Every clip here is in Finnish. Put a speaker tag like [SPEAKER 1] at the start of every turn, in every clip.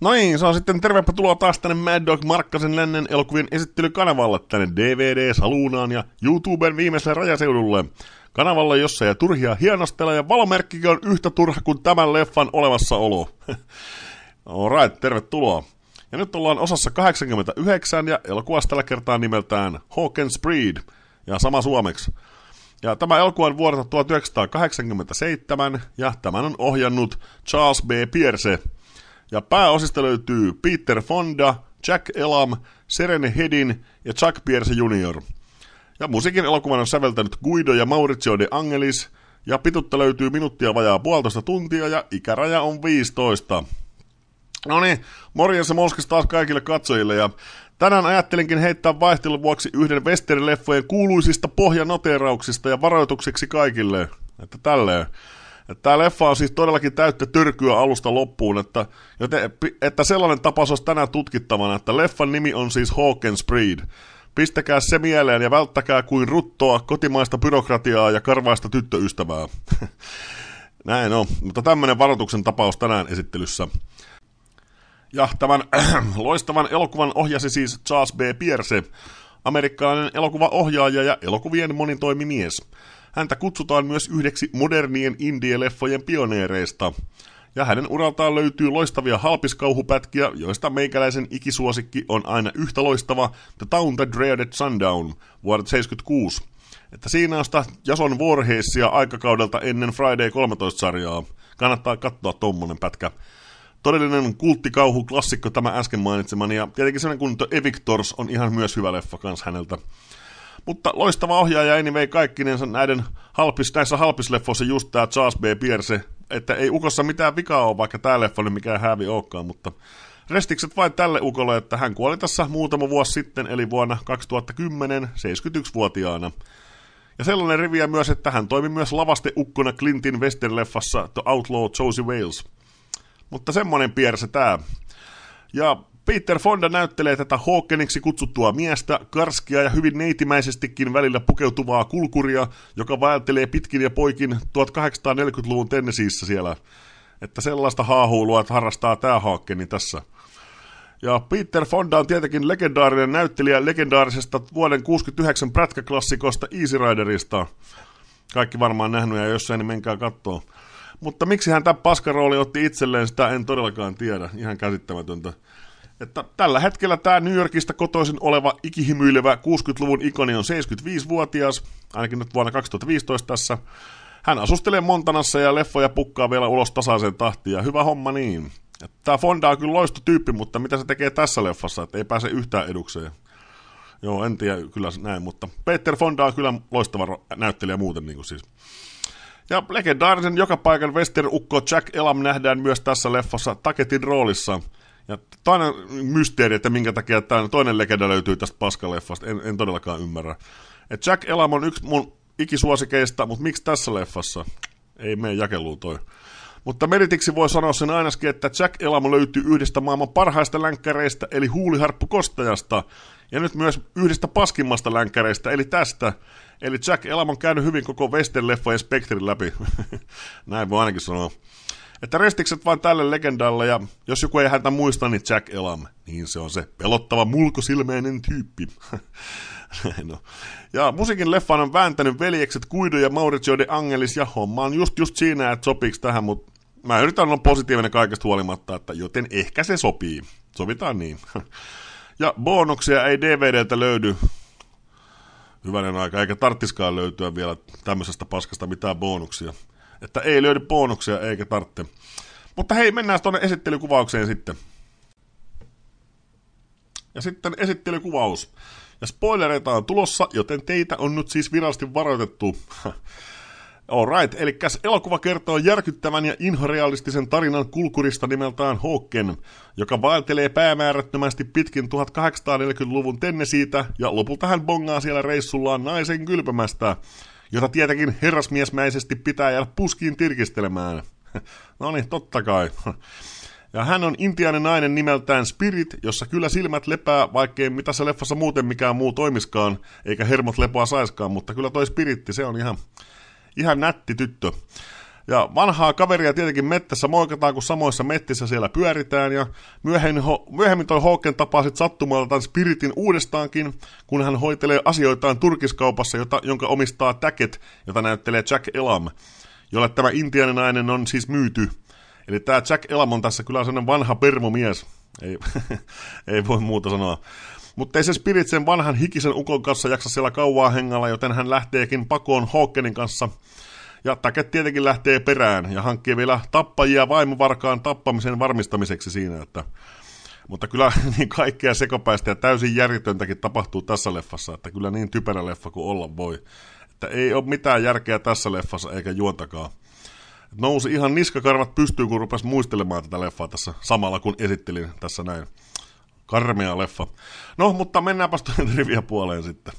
[SPEAKER 1] No niin, se on sitten tervepä tuloa taas tänne Mad Dog Markkasen lännen elokuvien esittelykanavalle, tänne DVD-saluunaan ja YouTuben viimeiselle rajaseudulle. Kanavalla, jossa ei turhia hienostella ja valomerkkikin on yhtä turha kuin tämän leffan olemassaolo. Alright, tervetuloa. Ja nyt ollaan osassa 89 ja elokuvassa tällä kertaa nimeltään Hawken's Breed ja sama suomeksi. Ja tämä elokuva on vuodelta 1987 ja tämän on ohjannut Charles B. Pierce. Ja pääosista löytyy Peter Fonda, Jack Elam, Serene Hedin ja Chuck Pierce Jr. Ja musiikin elokuvan on säveltänyt Guido ja Maurizio de Angelis, ja pituutta löytyy minuuttia vajaa 1,5 tuntia, ja ikäraja on 15. No niin, morjens ja molskis taas kaikille katsojille, ja tänään ajattelinkin heittää vaihtelun vuoksi yhden western-leffojen kuuluisista pohjanoteerauksista ja varoitukseksi kaikille, että tälleen. Tämä leffa on siis todellakin täyttä törkyä alusta loppuun, että sellainen tapaus olisi tänään tutkittavana, että leffan nimi on siis Hawken's Breed. Pistäkää se mieleen ja välttäkää kuin ruttoa, kotimaista byrokratiaa ja karvaista tyttöystävää. Näin on, mutta tämmöinen varoituksen tapaus tänään esittelyssä. Ja tämän loistavan elokuvan ohjasi siis Charles B. Pierce, amerikkalainen elokuvaohjaaja ja elokuvien monitoimimies. Häntä kutsutaan myös yhdeksi modernien indie-leffojen pioneereista. Ja hänen uraltaan löytyy loistavia halpiskauhupätkiä, joista meikäläisen ikisuosikki on aina yhtä loistava The Town That Dreaded Sundown vuodelta 1976. Että siinä on sitä Jason Voorheesia aikakaudelta ennen Friday 13-sarjaa. Kannattaa katsoa tommonen pätkä. Todellinen kulttikauhu klassikko tämä äsken mainitsemani, ja tietenkin sellainen kuin The Evictors on ihan myös hyvä leffa kans häneltä. Mutta loistava ohjaaja anyway kaikkinensa näissä halpisleffoissa just tää Charles B. Pierce, että ei ukossa mitään vikaa ole, vaikka tää leffa nyt mikään häävi olekaan, mutta restikset vain tälle ukolle, että hän kuoli tässä muutama vuosi sitten, eli vuonna 2010, 71-vuotiaana. Ja sellainen riviä myös, että hän toimi myös lavasteukkona Clintin western-leffassa The Outlaw Josie Wales. Mutta semmonen Pierce tää. Ja Peter Fonda näyttelee tätä Hawkeniksi kutsuttua miestä, karskia ja hyvin neitimäisestikin välillä pukeutuvaa kulkuria, joka vaeltelee pitkin ja poikin 1840-luvun Tennesseeissä siellä. Että sellaista haahuilua, että harrastaa tää Hawkeni tässä. Ja Peter Fonda on tietenkin legendaarinen näyttelijä legendaarisesta vuoden 69 prätkäklassikosta Easy Riderista. Kaikki varmaan nähnyt ja jossain, niin menkää kattoo. Mutta miksi hän tämän paskarooli otti itselleen, sitä en todellakaan tiedä. Ihan käsittämätöntä. Että tällä hetkellä tämä New Yorkista kotoisin oleva ikihimyilevä 60-luvun ikoni on 75-vuotias, ainakin nyt vuonna 2015 tässä. Hän asustelee Montanassa ja leffoja pukkaa vielä ulos tasaiseen tahtiin, ja hyvä homma niin. Tämä Fonda on kyllä loistotyyppi, mutta mitä se tekee tässä leffassa, että ei pääse yhtään edukseen. Joo, en tiedä kyllä näin, mutta Peter Fonda on kyllä loistava näyttelijä muuten niin kuin siis. Ja legendaarisen joka paikan western-ukko Jack Elam nähdään myös tässä leffassa Taketin roolissa. Ja toinen mysteeri, että minkä takia tämä toinen legenda löytyy tästä paskaleffasta, en todellakaan ymmärrä. Et Jack Elam on yksi mun ikisuosikeista, mutta miksi tässä leffassa? Ei mene jakeluun toi. Mutta meritiksi voi sanoa sen ainakin, että Jack Elam löytyy yhdestä maailman parhaista länkkäreistä, eli huuliharppukostajasta, ja nyt myös yhdestä paskimmasta länkkäreistä, eli tästä. Eli Jack Elam on käynyt hyvin koko western-leffojen spektrin läpi. Näin voi ainakin sanoa. Että restikset vaan tälle legendalle, ja jos joku ei häntä muista, niin Jack Elam, niin se on se pelottava mulkosilmeinen tyyppi. No. Ja musiikin leffan on vääntänyt veljekset Guido ja Maurizio de Angelis, ja homma on just siinä, että sopiiko tähän, mutta mä yritän olla positiivinen kaikesta huolimatta, että joten ehkä se sopii. Sovitaan niin. Ja bonuksia ei DVDltä löydy. Hyvänen aika, eikä tarttiskaan löytyä vielä tämmöisestä paskasta mitään bonuksia. Että ei löydy bonuksia eikä tarvitse. Mutta hei, mennään tuonne esittelykuvaukseen sitten. Ja sitten esittelykuvaus. Ja spoilereita on tulossa, joten teitä on nyt siis virallisesti varoitettu. Alright, eli elokuva kertoo järkyttävän ja inhorealistisen tarinan kulkurista nimeltään Hawken, joka vaeltelee päämäärättömästi pitkin 1840-luvun Tennesseeitä, ja lopulta hän bongaa siellä reissullaan naisen kylpemästä, jota tietenkin herrasmiesmäisesti pitää jäädä puskiin tirkistelemään. No niin, totta kai. Ja hän on intiainen nainen nimeltään Spirit, jossa kyllä silmät lepää, vaikkei mitä se leffassa muuten mikään muu toimiskaan, eikä hermot lepoa saiskaan, mutta kyllä toi Spiritti, se on ihan nätti tyttö. Ja vanhaa kaveria tietenkin mettässä moikataan, kun samoissa mettissä siellä pyöritään, ja myöhemmin toi Hawken tapaa sit sattumalta tämän Spiritin uudestaankin, kun hän hoitelee asioitaan turkiskaupassa, jonka omistaa Tackett, jota näyttelee Jack Elam, jolle tämä intiaaninainen on siis myyty. Eli tämä Jack Elam on tässä kyllä sellainen vanha permomies, ei voi muuta sanoa. Mutta ei se Spirit sen vanhan hikisen ukon kanssa jaksa siellä kauaa hengalla, joten hän lähteekin pakoon Hawkenin kanssa. Ja Tackett tietenkin lähtee perään ja hankkii vielä tappajia vaimovarkaan tappamisen varmistamiseksi siinä. Mutta kyllä niin kaikkea sekopäistä ja täysin järjetöntäkin tapahtuu tässä leffassa, että kyllä niin typerä leffa kuin olla voi. Että ei ole mitään järkeä tässä leffassa eikä juontakaan. Nousi ihan niskakarvat pystyyn, kun rupesi muistelemaan tätä leffaa tässä samalla, kun esittelin tässä näin. Karmea leffa. No, mutta mennäänpäs tuonne trivia-puoleen sitten.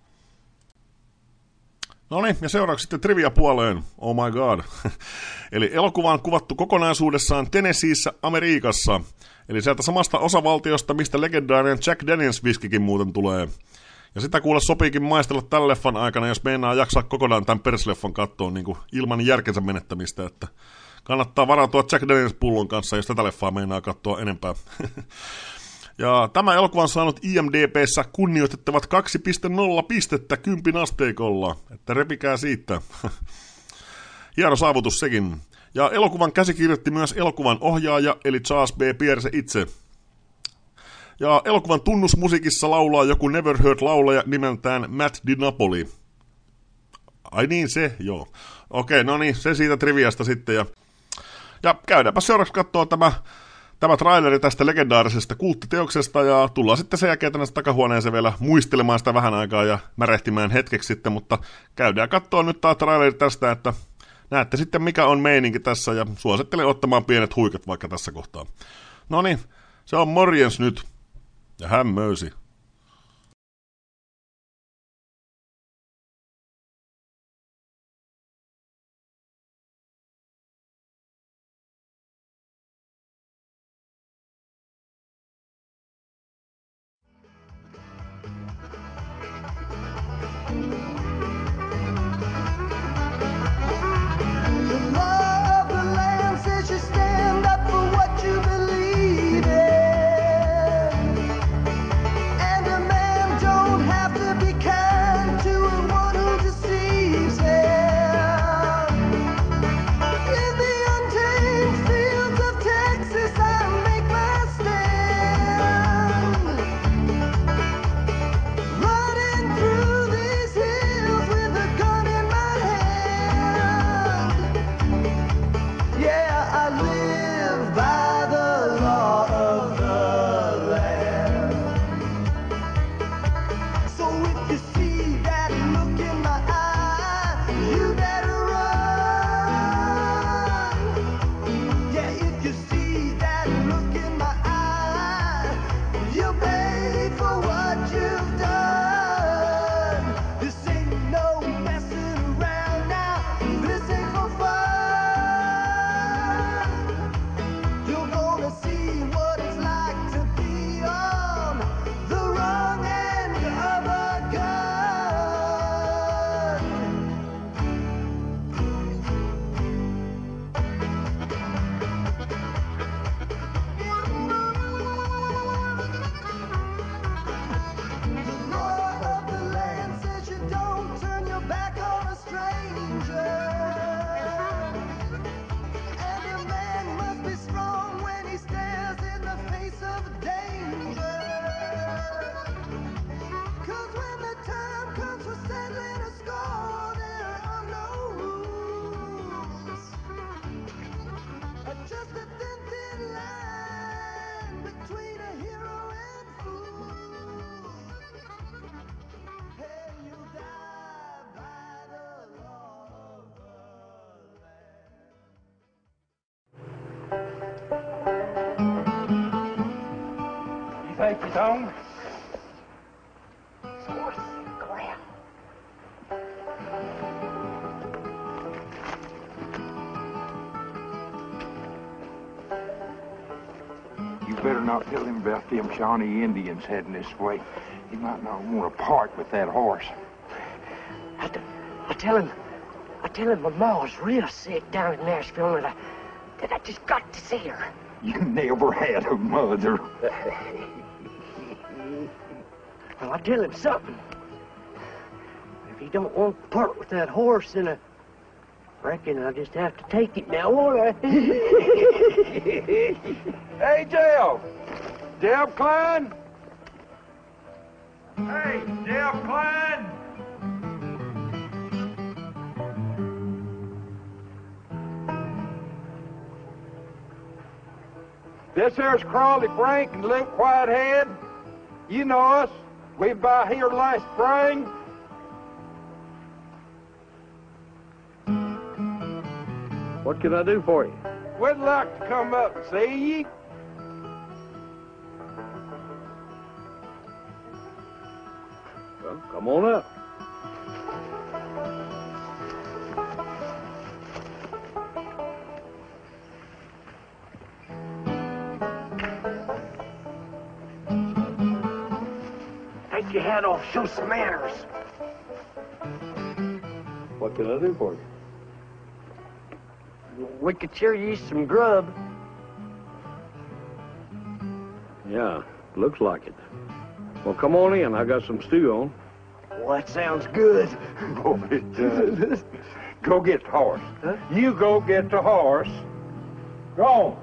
[SPEAKER 1] Noniin, ja seuraavaksi sitten trivia-puoleen. Oh my god. Eli elokuva on kuvattu kokonaisuudessaan Tennesseeissä, Amerikassa. Eli sieltä samasta osavaltiosta, mistä legendaarinen Jack Daniels viskikin muuten tulee. Ja sitä kuule sopiikin maistella tämän leffan aikana, jos meinaa jaksaa kokonaan tämän persleffan kattoon niin kuin ilman järkensä menettämistä, että kannattaa varautua Jack Daniels pullon kanssa, jos tätä leffaa meinaa katsoa enempää. Ja tämä elokuva on saanut IMDb:ssä kunnioitettavat 2,0 pistettä 10 asteikolla, että repikää siitä. Hieno saavutus sekin. Ja elokuvan käsikirjoitti myös elokuvan ohjaaja, eli Charles B. Pierce itse. Ja elokuvan tunnusmusiikissa laulaa joku Never Heard-laulaja nimeltään Matt DiNapoli. Ai niin se, joo. Okei, no niin, se siitä triviasta sitten. Ja käydäänpä seuraavaksi katsoa tämä traileri tästä legendaarisesta kulttiteoksesta, ja tullaan sitten sen jälkeen tänne takahuoneeseen vielä muistelemaan sitä vähän aikaa ja märehtimään hetkeksi sitten, mutta käydään katsoa nyt tämä traileri tästä, että näette sitten mikä on meininki tässä, ja suosittelen ottamaan pienet huikat vaikka tässä kohtaa. No niin, se on morjens nyt, ja hämmöisi.
[SPEAKER 2] Thank you, Tom.
[SPEAKER 3] You better not tell him about them Shawnee Indians heading this way. He might not want to part with that horse.
[SPEAKER 2] I'll tell him. tell him my ma's real sick down in Nashville and that I just got to see her.
[SPEAKER 3] You never had a mother.
[SPEAKER 2] Well, I'll tell him something. If he don't want to part with that horse, then I reckon I'll just have to take it now, won't I?
[SPEAKER 3] Hey, Deb! Deb Klein? Hey, Deb Klein! This here's Crawley Frank and Luke Whitehead. You know us. We by here last spring.
[SPEAKER 4] What can I do for you?
[SPEAKER 3] We'd like to come up and see ye.
[SPEAKER 4] Well, come on up.
[SPEAKER 2] Take your hat off, show some manners.
[SPEAKER 4] What can I do for you?
[SPEAKER 2] We could sure use some grub.
[SPEAKER 4] Yeah, looks like it. Well, come on in. I got some stew on.
[SPEAKER 2] Well, that sounds good.
[SPEAKER 3] Oh, it does. Go get the horse.
[SPEAKER 2] Huh?
[SPEAKER 3] You go get the horse. Go on.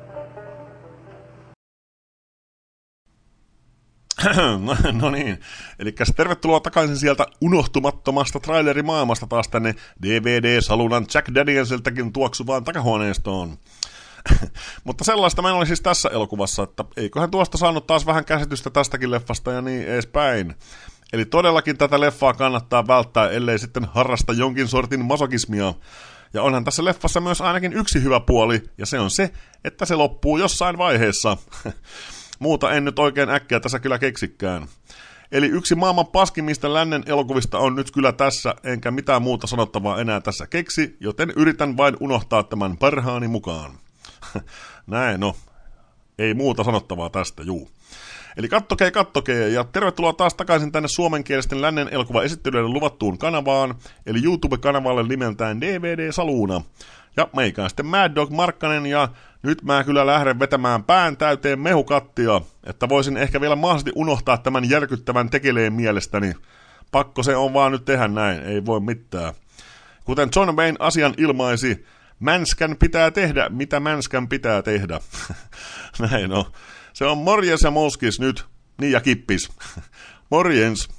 [SPEAKER 1] No niin, eli tervetuloa takaisin sieltä unohtumattomasta trailerimaailmasta taas tänne DVD-salunan Jack Danielsiltakin tuoksuvaan takahuoneistoon. Mutta sellaista mä en oli siis tässä elokuvassa, että eiköhän tuosta saanut taas vähän käsitystä tästäkin leffasta ja niin edespäin. Eli todellakin tätä leffaa kannattaa välttää, ellei sitten harrasta jonkin sortin masokismia. Ja onhan tässä leffassa myös ainakin yksi hyvä puoli, ja se on se, että se loppuu jossain vaiheessa. Muuta en nyt oikein äkkiä tässä kyllä keksikään. Eli yksi maailman paskimmista lännen elokuvista on nyt kyllä tässä, enkä mitään muuta sanottavaa enää tässä keksi, joten yritän vain unohtaa tämän parhaani mukaan. Näin, no. Ei muuta sanottavaa tästä, juu. Eli kattokee, ja tervetuloa taas takaisin tänne suomenkielisten lännen elokuvaesittelyiden luvattuun kanavaan, eli YouTube-kanavalle nimeltään DVD-saluuna. Ja meikä sitten Mad Dog Markkanen, ja nyt mä kyllä lähden vetämään pään täyteen mehukattia, että voisin ehkä vielä mahdollisesti unohtaa tämän järkyttävän tekeleen mielestäni. Pakko se on vaan nyt tehdä näin, ei voi mitään. Kuten John Wayne asian ilmaisi, mänskän pitää tehdä, mitä mänskän pitää tehdä. Näin on. Se on morjens ja mouskis nyt, niin ja kippis. Morjens.